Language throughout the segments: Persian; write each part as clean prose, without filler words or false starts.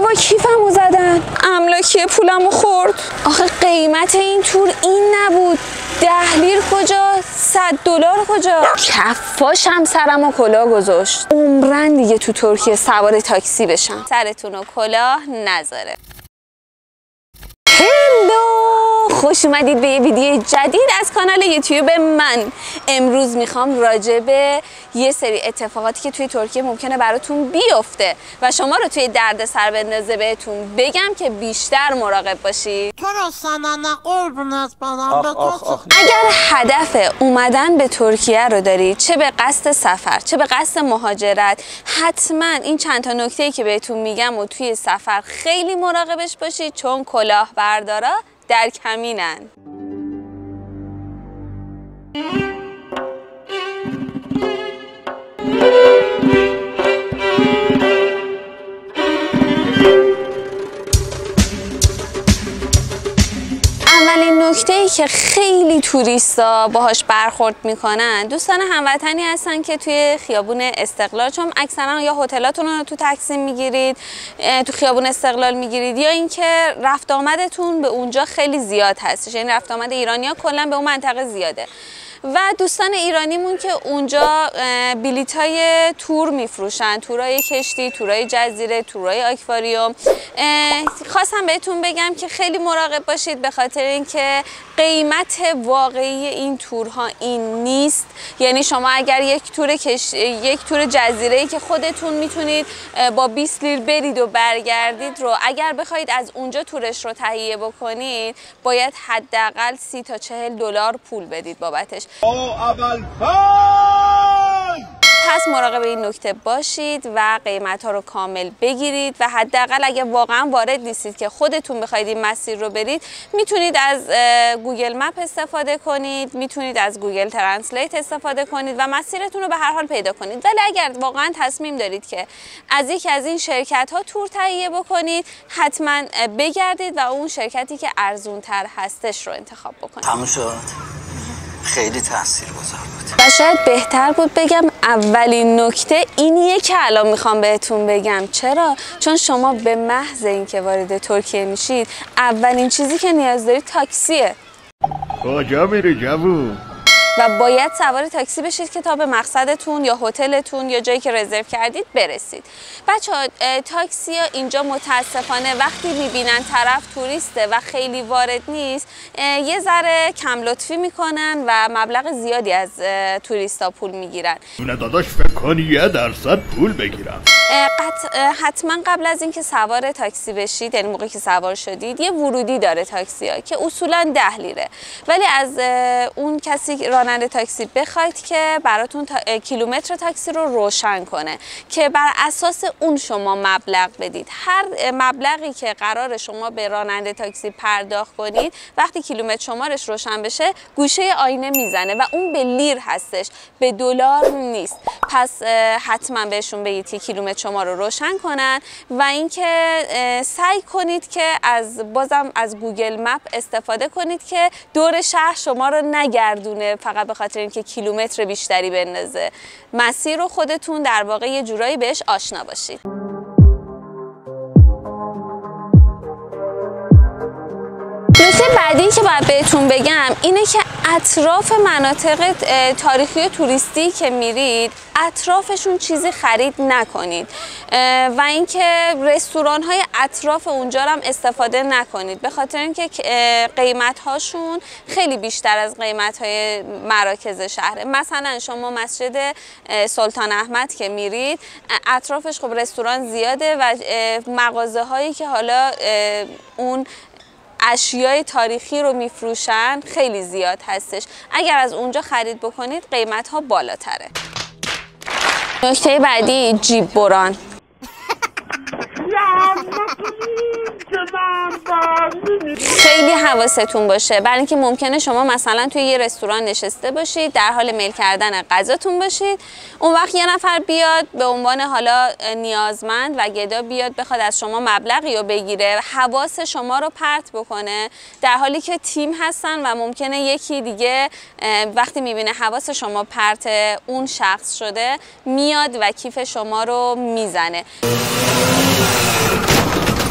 بابا کیفمو زدن، املاکی پولمو خورد. آخه قیمت این تور این نبود. 10 لیر کجا؟ 100 دلار کجا؟ کفاشم سرمو کلاه گذاشت. عمرن دیگه تو ترکیه سوار تاکسی بشم. سرتونو کلاه نذاره. خوش اومدید به یه ویدیو جدید از کانال یوتیوب من. امروز میخوام راجع به یه سری اتفاقاتی که توی ترکیه ممکنه براتون بیفته و شما رو توی درد سر بندازه بهتون بگم که بیشتر مراقب باشید. اگر هدف اومدن به ترکیه رو دارید، چه به قصد سفر چه به قصد مهاجرت، حتما این چند تا نکته‌ای که بهتون میگم و توی سفر خیلی مراقبش باشید، چون کلاهبردارا در کمینن. اولین نکته‌ای که خیلی توریستا باهاش برخورد میکنن، دوستان هموطنی هستن که توی خیابون استقلال، چون اکثرا یا هتلاتون رو تو تقسیم میگیرید، تو خیابون استقلال میگیرید، یا اینکه رفت آمدتون به اونجا خیلی زیاد هستش، یعنی رفت آمد ایرانی‌ها کلا به اون منطقه زیاده. و دوستان ایرانیمون که اونجا بلیط‌های تور میفروشن، تورای کشتی، تورای جزیره، تورای آکواریوم. خواستم بهتون بگم که خیلی مراقب باشید، به خاطر اینکه قیمت واقعی این تورها این نیست. یعنی شما اگر یک تور جزیره‌ای که خودتون میتونید با 20 لیر برید و برگردید رو اگر بخواید از اونجا تورش رو تهیه بکنید، باید حداقل 30 تا 40 دلار پول بدید بابتش. پس مراقب این نکته باشید و قیمت ها رو کامل بگیرید و حداقل اگه واقعا وارد نیستید که خودتون بخواید این مسیر رو برید، میتونید از گوگل مپ استفاده کنید، میتونید از گوگل ترنسلیت استفاده کنید و مسیرتون رو به هر حال پیدا کنید. ولی اگر واقعا تصمیم دارید که از یکی از این شرکت ها تور تهیه بکنید، حتما بگردید و اون شرکتی که ارزون تر هستش رو انتخاب بکنید. تموم شد. خیلی تاثیرگذار بود و شاید بهتر بود بگم اولین نکته اینیه که الان میخوام بهتون بگم. چرا؟ چون شما به محض اینکه وارد ترکیه میشید، اولین چیزی که نیاز دارید تاکسیه. کجا میری جوون؟ و باید سوار تاکسی بشید که تا به مقصدتون یا هتلتون یا جایی که رزرو کردید برسید. بچه‌ها تاکسی‌ها اینجا متاسفانه وقتی میبینن طرف توریسته و خیلی وارد نیست، یه ذره کم لطفی میکنن و مبلغ زیادی از توریستا پول میگیرن. نه داداش فکر کنی 1% پول بگیرم. حتما قبل از اینکه سوار تاکسی بشید، یعنی موقعی که سوار شدید، یه ورودی داره تاکسی‌ها که اصولا 10 لیره. ولی از اون کسی راننده تاکسی بخواید که براتون کیلومتر تاکسی رو روشن کنه که بر اساس اون شما مبلغ بدید. هر مبلغی که قرار شما به راننده تاکسی پرداخت کنید، وقتی کیلومتر شمارش روشن بشه، گوشه آینه میزنه و اون به لیر هستش، به دلار نیست. پس حتما بهشون بگید که کیلومتر شما رو روشن کنن و اینکه سعی کنید که بازم از گوگل مپ استفاده کنید که دور شهر شما رو نگردونه فقط به خاطر اینکه کیلومتر بیشتری بندازه. مسیر رو خودتون در واقع یه جورایی بهش آشنا باشید. نکته بعدی که باید بهتون بگم اینه که اطراف مناطق تاریخی و توریستی که میرید، اطرافشون چیزی خرید نکنید و اینکه رستوران های اطراف اونجا هم استفاده نکنید، به خاطر اینکه قیمت هاشون خیلی بیشتر از قیمت های مراکز شهره. مثلا شما مسجد سلطان احمد که میرید، اطرافش خب رستوران زیاده و مغازه هایی که حالا اون اشیای تاریخی رو میفروشن خیلی زیاد هستش. اگر از اونجا خرید بکنید قیمت ها بالاتره. نکته بعدی جیب بران. خیلی حواستون باشه، برای اینکه ممکنه شما مثلا توی یه رستوران نشسته باشید، در حال میل کردن غذاتون باشید، اون وقت یه نفر بیاد به عنوان حالا نیازمند و گدا بیاد بخواد از شما مبلغی رو بگیره، حواس شما رو پرت بکنه، در حالی که تیم هستن و ممکنه یکی دیگه وقتی میبینه حواس شما پرت اون شخص شده، میاد و کیف شما رو میزنه.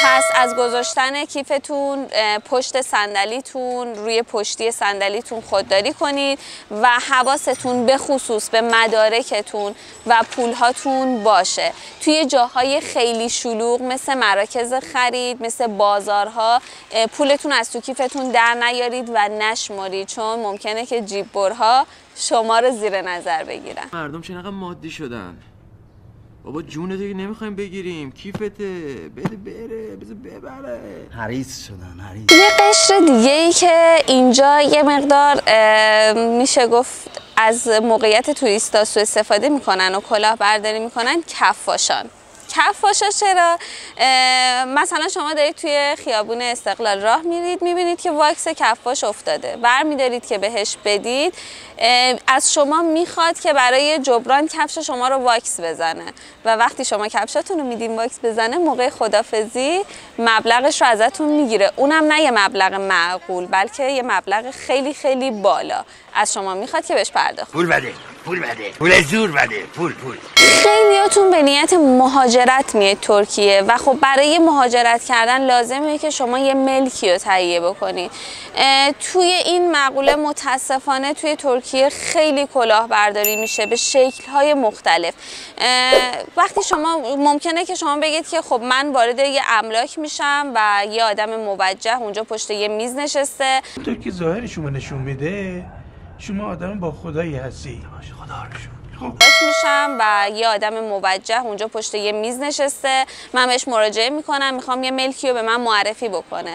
پس از گذاشتن کیفتون پشت صندلیتون، روی پشتی صندلیتون خودداری کنید و حواستون به خصوص به مدارکتون و پولهاتون باشه. توی جاهای خیلی شلوغ مثل مراکز خرید، مثل بازارها، پولتون از تو کیفتون در نیارید و نشمارید، چون ممکنه که جیب برها شما رو زیر نظر بگیرن. مردم چقدر مادی شدن. بابا جون دیگه نمیخوایم بگیریم، کیفته، بده بره، بذار ببره. حریص شدن، حریص. یه قشر دیگه ای که اینجا یه مقدار میشه گفت از موقعیت توریستا سوء استفاده میکنن و کلاهبرداری میکنن، کفاشان. کفاشا چرا؟ مثلا شما دارید توی خیابون استقلال راه میرید، میبینید که واکس کفاش افتاده، برمیدارید که بهش بدید، از شما میخواد که برای جبران کفش شما رو واکس بزنه و وقتی شما کفشاتون رو میدین واکس بزنه، موقع خدافزی مبلغش رو ازتون میگیره. اونم نه یه مبلغ معقول، بلکه یه مبلغ خیلی خیلی بالا از شما میخواد که بهش پرداخت. پول بده، پول بده، پول زور بده، پول. خیلیاتون به نیت مهاجرت میاد ترکیه و خب برای مهاجرت کردن لازمه که شما یه ملکی رو تهیه بکنید. توی این مقوله متاسفانه توی ترکیه خیلی کلاهبرداری میشه به شکل‌های مختلف. وقتی شما ممکنه که شما بگید که خب من وارد یه املاک میشم و یه آدم موجه اونجا پشت یه میز نشسته. تو که ظاهر شما نشون میده شما آدم با خدایی هستی. خدا رو شکر. میشم و یه آدم موجه اونجا پشت یه میز نشسته، من بهش مراجعه میکنم، میخوام یه ملکی رو به من معرفی بکنه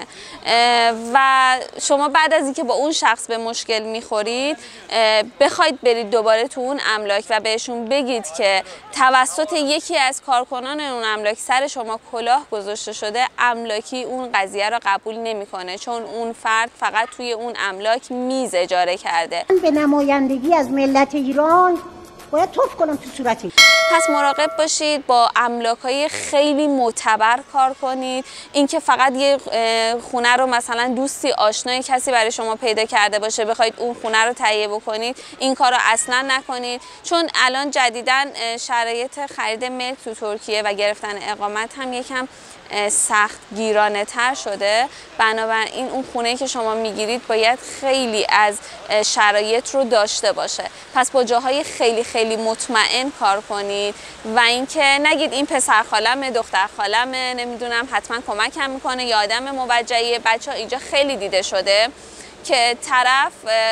و شما بعد از اینکه با اون شخص به مشکل میخورید بخواید برید دوباره تو اون املاک و بهشون بگید که توسط یکی از کارکنان اون املاک سر شما کلاه گذاشته شده، املاکی اون قضیه رو قبول نمیکنه، چون اون فرد فقط توی اون املاک میز اجاره کرده. به نمایندگی از ملت ایران باید توف کنم تو صورتی. پس مراقب باشید، با املاک‌های خیلی معتبر کار کنید. اینکه فقط یه خونه رو مثلا دوستی آشنای کسی برای شما پیدا کرده باشه بخواید اون خونه رو تهیه بکنید، این کار رو اصلا نکنید، چون الان جدیداً شرایط خرید ملک تو ترکیه و گرفتن اقامت هم یکم سخت گیرانه تر شده. بنابراین اون خونه‌ای که شما میگیرید باید خیلی از شرایط رو داشته باشه. پس با جاهای خیلی خیلی مطمئن کار کنید و اینکه نگید این پسر خالمه، دختر خالمه، نمیدونم حتما کمکم میکنه یا آدم موجهیه. بچه‌ها اینجا خیلی دیده شده که طرف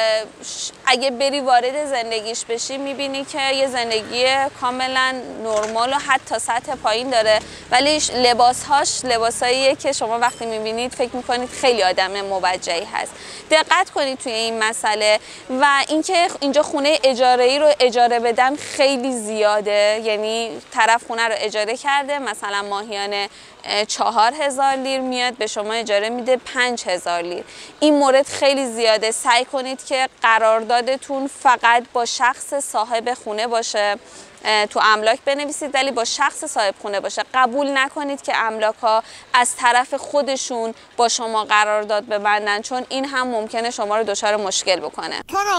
اگه بری وارد زندگیش بشی میبینی که یه زندگی کاملا نرمال و حتی سطح پایین داره، ولی لباسهاش لباساییه که شما وقتی میبینید فکر میکنید خیلی آدم موجهی هست. دقت کنید توی این مسئله. و اینکه اینجا خونه اجاره‌ای رو اجاره بدن خیلی زیاده، یعنی طرف خونه رو اجاره کرده مثلا ماهیانه 4000 لیر میاد به شما اجاره میده 5000 لیر. این مورد خیلی زیاده. سعی کنید که قراردادتون فقط با شخص صاحب خونه باشه. تو املاک بنویسید ولی با شخص صاحب خونه باشه. قبول نکنید که املاک ها از طرف خودشون با شما قرارداد ببندن، چون این هم ممکنه شما رو دچار مشکل بکنه.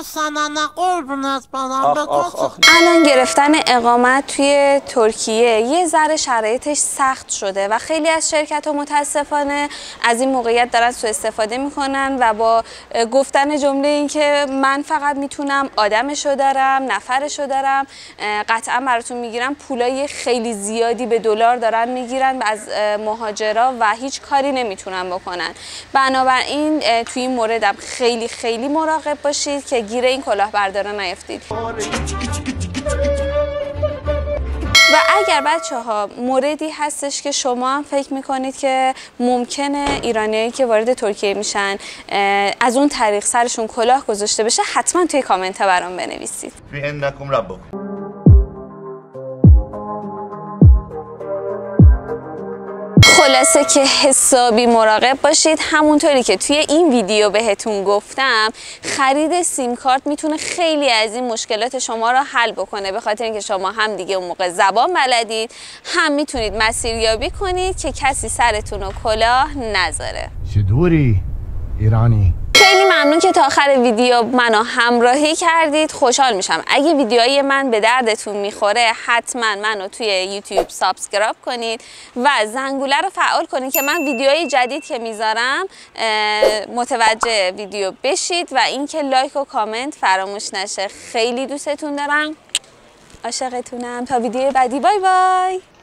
الان گرفتن اقامت توی ترکیه یه ذره شرایطش سخت شده و خیلی از شرکت ها متاسفانه از این موقعیت دارن سوء استفاده میکنن و با گفتن جمله این که من فقط میتونم آدمشو دارم، نفرشو دارم، قطعا براتون میگیرن، پولای خیلی زیادی به دلار دارن میگیرن از مهاجرا و هیچ کاری نمیتونن بکنن. بنابراین توی این موردم خیلی خیلی مراقب باشید که گیر این کلاهبردارا نیفتید. و اگر بچه‌ها موردی هستش که شما هم فکر میکنید که ممکنه ایرانیایی که وارد ترکیه میشن از اون طریق سرشون کلاه گذاشته بشه، حتما توی کامنت ها برام بنویسید. خلاصه که حسابی مراقب باشید. همونطوری که توی این ویدیو بهتون گفتم، خرید سیم کارت میتونه خیلی از این مشکلات شما رو حل بکنه، به خاطر اینکه شما هم دیگه اون موقع زبان بلدید، هم میتونید مسیریابی کنید که کسی سرتون رو کلاه نذاره. چطوری ایرانی؟ خیلی ممنون که تا آخر ویدیو منو همراهی کردید. خوشحال میشم اگه ویدیوهای من به دردتون میخوره حتما منو توی یوتیوب سابسکرایب کنید و زنگوله رو فعال کنید که من ویدیوهای جدید که میذارم متوجه ویدیو بشید و اینکه لایک و کامنت فراموش نشه. خیلی دوستتون دارم، عاشقتونم. تا ویدیو بعدی، بای بای.